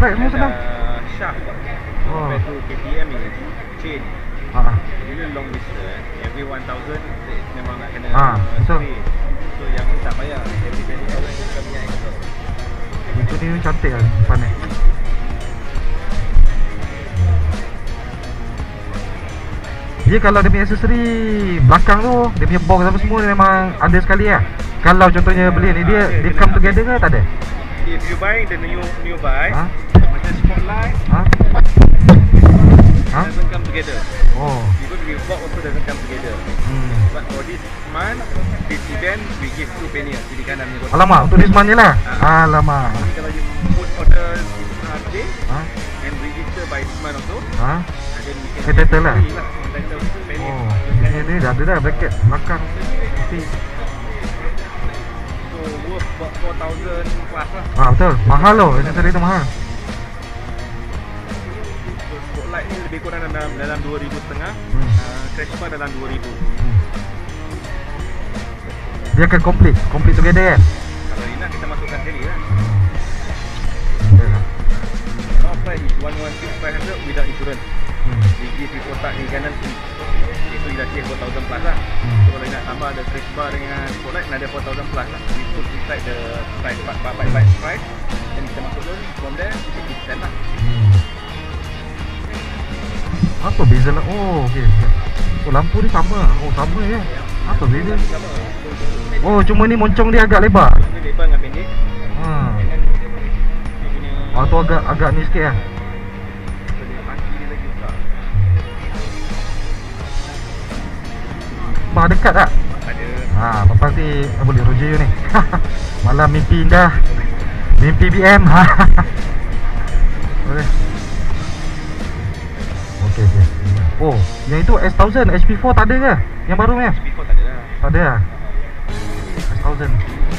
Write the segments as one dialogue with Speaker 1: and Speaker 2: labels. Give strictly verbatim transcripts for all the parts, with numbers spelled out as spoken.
Speaker 1: Sprite semua senang.
Speaker 2: Shaft
Speaker 1: Oh.
Speaker 2: compared to K T M is chain.
Speaker 1: Ah.
Speaker 2: Bila long distance, every one thousand memang nak kena
Speaker 1: Ah, betul.
Speaker 2: spray. So yang ni tak payah, every twenty thousand kita punya exhaust.
Speaker 1: Itu ni cantik lah depan ni. Dia kalau dia punya aksesori belakang tu, dia punya box apa semua memang ada sekali lah. Kalau contohnya beli ni dia dia come together ke tak ada?
Speaker 2: If you buy the new new bike,
Speaker 1: Ha?
Speaker 2: macam Spotlight,
Speaker 1: Ha? Ha?
Speaker 2: doesn't come together.
Speaker 1: Oh.
Speaker 2: Even with box also doesn't come together.
Speaker 1: Hmm.
Speaker 2: But for this month, this event, we give two penny kiri kanan ni.
Speaker 1: Alamak, untuk this month je lah. Alamak.
Speaker 2: Jadi kalau you put order uh, today
Speaker 1: Ha?
Speaker 2: and register by this month also,
Speaker 1: Ha?
Speaker 2: then we can
Speaker 1: Eh, title lah?
Speaker 2: free lah. Title two penny.
Speaker 1: Oh, ini dia dah ada dah bracket belakang. Tapi
Speaker 2: So worth about four thousand plus lah.
Speaker 1: ah betul, mahal loh, aksesori tu mahal.
Speaker 2: So Spotlight ni lebih kurang dalam dalam dua ribu setengah.
Speaker 1: Hmm.
Speaker 2: Uh, Crash Bar dalam dua ribu.
Speaker 1: Hmm. Dia akan complete, complete together kan?
Speaker 2: Kalau ni nak kita masukkan sini lah.
Speaker 1: Hmm. Ada lah.
Speaker 2: Now price is one one six five hundred without insurance.
Speaker 1: Hmm.
Speaker 2: We give you kotak ni kanan free. Okay, so you dah save four thousand plus lah.
Speaker 1: Hmm.
Speaker 2: So kalau nak tambah ada Crash Bar dengan Spotlight, nak ada four thousand plus lah. We put inside the price, part by by by price. Then kita masukkan from there, fifty percent lah.
Speaker 1: Hmm. Apa beza lah? Oh, okey. Oh, lampu ni sama. Oh, sama ya. Apa beza? Oh, cuma ni moncong dia agak lebar.
Speaker 2: Ini lebar dengan pendek.
Speaker 1: Ha.
Speaker 2: And then dia punya
Speaker 1: Oh, tu agak agak ni sikit lah.
Speaker 2: so dia pagi dia lagi besar.
Speaker 1: Bah dekat tak?
Speaker 2: Ada
Speaker 1: Ha, apa nanti ah, boleh roger you ni. Malam mimpi indah. Mimpi B M. Boleh. Okey okey. Oh, yang itu S one thousand H P four tak ada ke? Yang baru ni?
Speaker 2: before tak ada lah.
Speaker 1: Tak ada lah. S one thousand.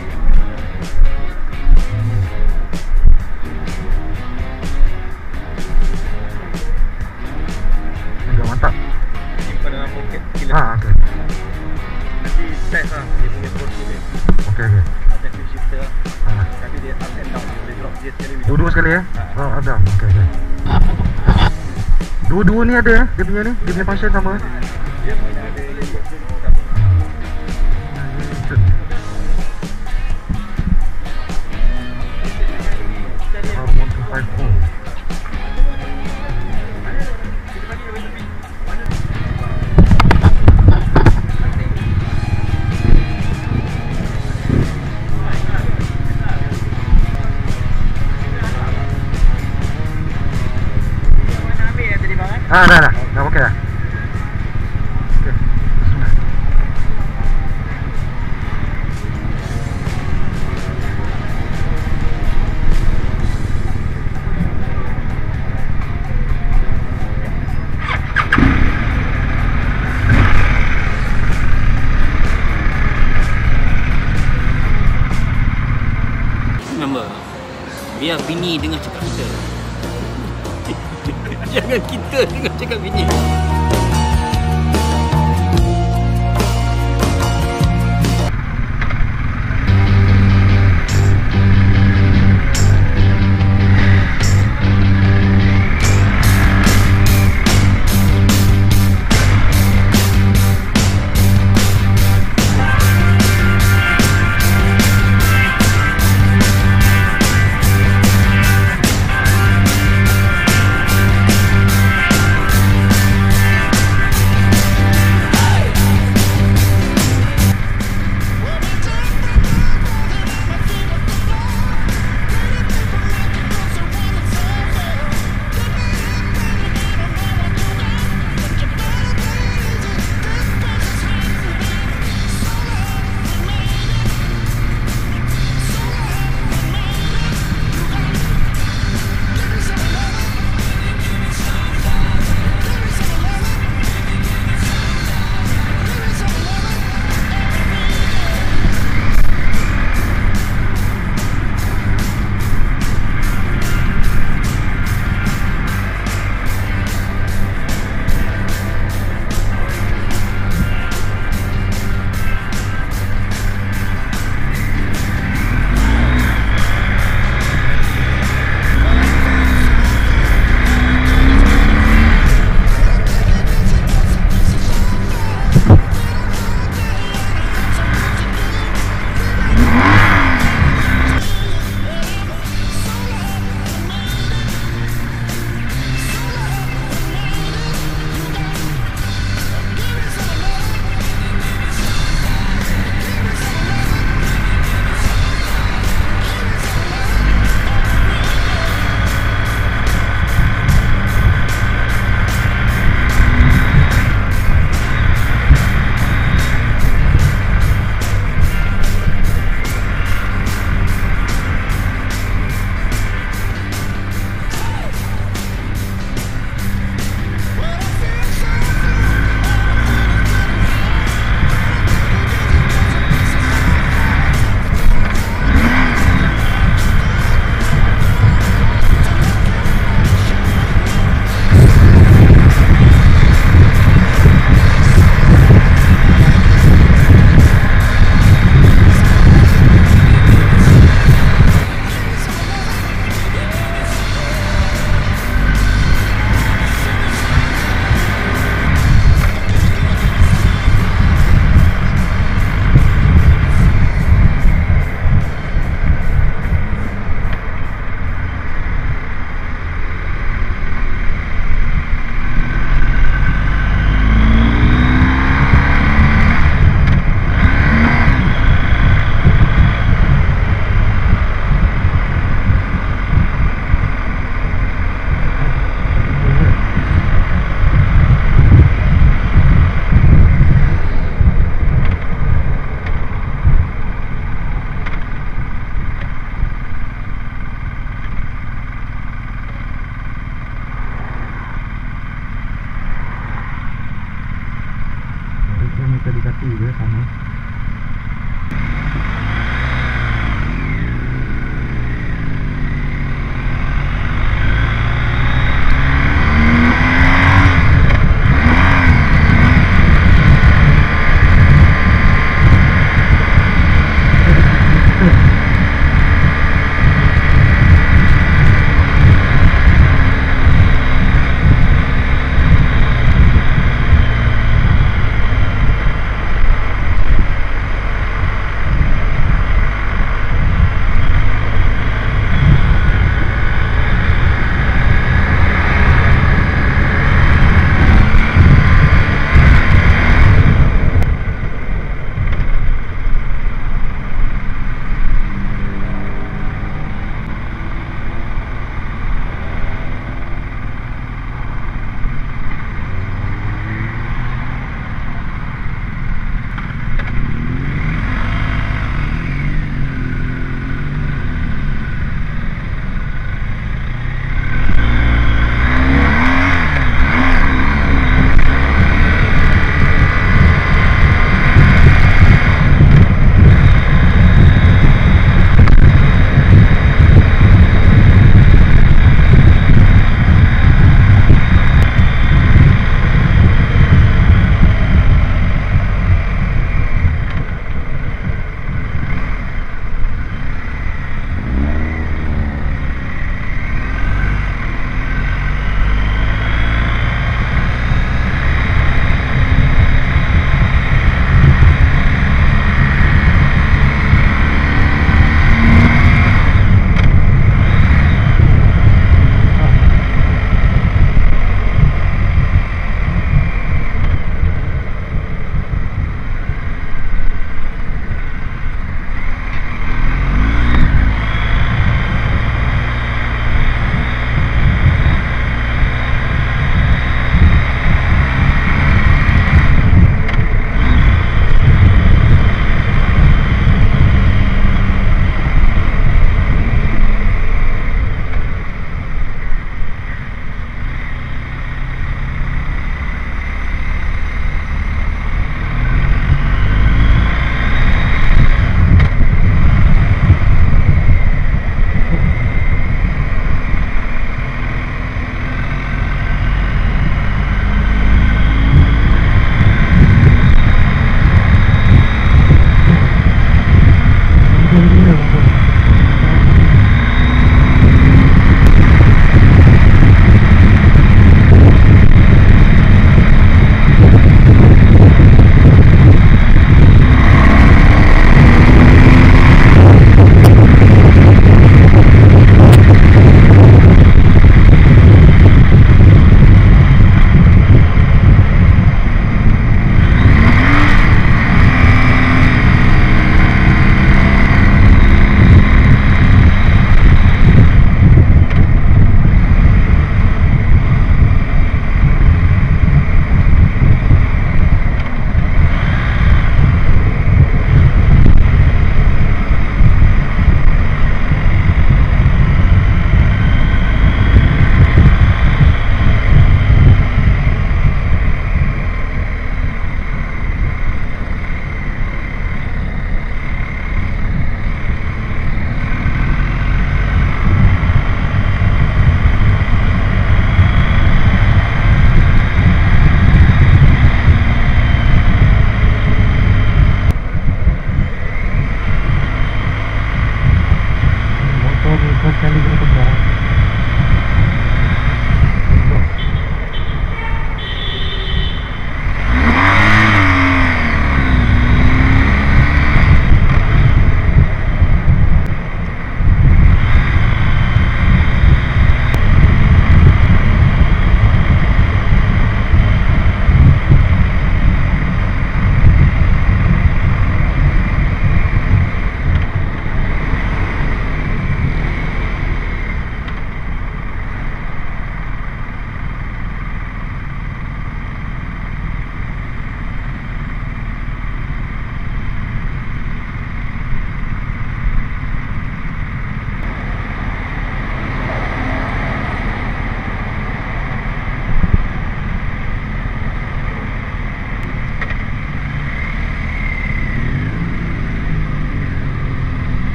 Speaker 1: Agak mantap.
Speaker 2: Simpan dalam poket killer.
Speaker 1: Ha, okey.
Speaker 2: Nanti test lah dia punya throttle dia.
Speaker 1: Okey okey.
Speaker 2: Ada shift shifter.
Speaker 1: Ha.
Speaker 2: Tapi dia up and down. Dia boleh drop gear sekali.
Speaker 1: Dua-dua sekali ya? Oh, ada. Okey okey. Dua-dua ni ada eh? Dia punya ni, dia punya function sama.
Speaker 2: Dia punya ada lembut pun sama.
Speaker 1: Oh, one two five oh. Ah, dah dah. Dah okey dah. Okey. Bismillah.
Speaker 3: Remember, biar bini dengar cakap kita. Jangan kita dengar cakap bini.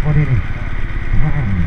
Speaker 1: Oh ni ni. Hmm.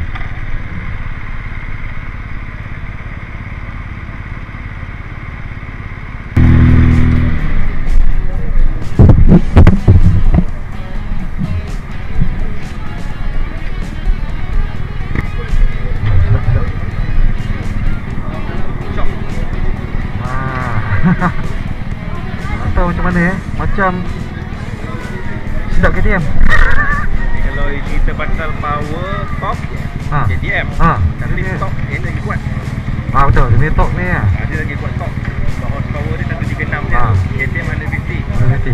Speaker 1: Tak tahu macam mana eh. Macam sedap K T M.
Speaker 2: Kalau kita pasal power top
Speaker 1: Ha.
Speaker 2: K T M.
Speaker 1: Ha.
Speaker 2: Tapi top dia lagi kuat.
Speaker 1: Ah betul, dia punya torque ni lah.
Speaker 2: Ha, dia lagi kuat top. Sebab horsepower dia seratus tiga puluh enam je.
Speaker 1: Ha.
Speaker 2: K T M one fifty.
Speaker 1: Berhenti.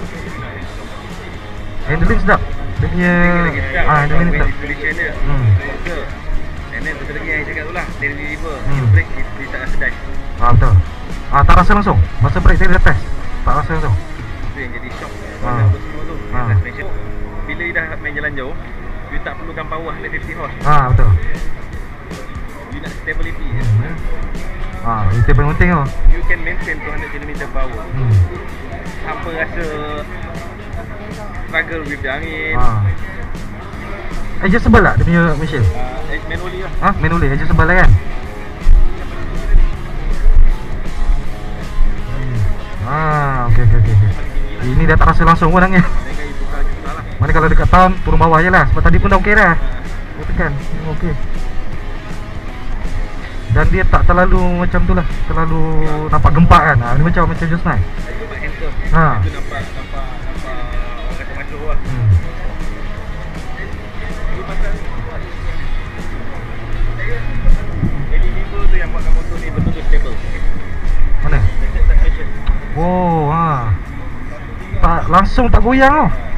Speaker 1: Handling sedap. Dia punya
Speaker 2: Lagi sedap.
Speaker 1: ah handling sedap.
Speaker 2: Distribution dia.
Speaker 1: Hmm.
Speaker 2: Betul. And then betul lagi yang saya cakap tu lah. Dia deliver.
Speaker 1: Hmm.
Speaker 2: You brake dia, dia tak rasa dive.
Speaker 1: Ah betul. Ah tak rasa langsung. Masa break saya dah test. Tak rasa langsung.
Speaker 2: Itu yang jadi shock.
Speaker 1: Ha.
Speaker 2: Apa semua tu.
Speaker 1: Ha.
Speaker 2: Suspension. Bila you dah main jalan jauh, you tak perlukan power one hundred fifty horse.
Speaker 1: Ah betul.
Speaker 2: You nak stability je.
Speaker 1: Hmm. Ah itu paling penting tu.
Speaker 2: You can maintain two hundred kilometer per hour.
Speaker 1: Hmm.
Speaker 2: Tanpa rasa struggle with the angin.
Speaker 1: Ah. Adjustable tak dia punya mesin?
Speaker 2: Uh, manually lah.
Speaker 1: Ah manually adjustable lah kan? Ah, okey okey okey. Ini dah tak rasa langsung pun angin.
Speaker 2: Dengan you tukar juga lah.
Speaker 1: Mana kalau dekat town turun bawah je lah. Sebab tadi pun dah okey dah. Dia tekan. Okey. Dan dia tak terlalu macam tu lah. Terlalu nampak gempak kan. Ha, ni macam macam just nice.
Speaker 2: Nampak handsome.
Speaker 1: Ha.
Speaker 2: Itu nampak nampak nampak orang kata macho lah.
Speaker 1: Hmm.
Speaker 2: Ini pasal Eli Liver tu yang buatkan motor ni betul-betul stable.
Speaker 1: Mana?
Speaker 2: Suspension.
Speaker 1: Oh, ha. Tak langsung tak goyang tau.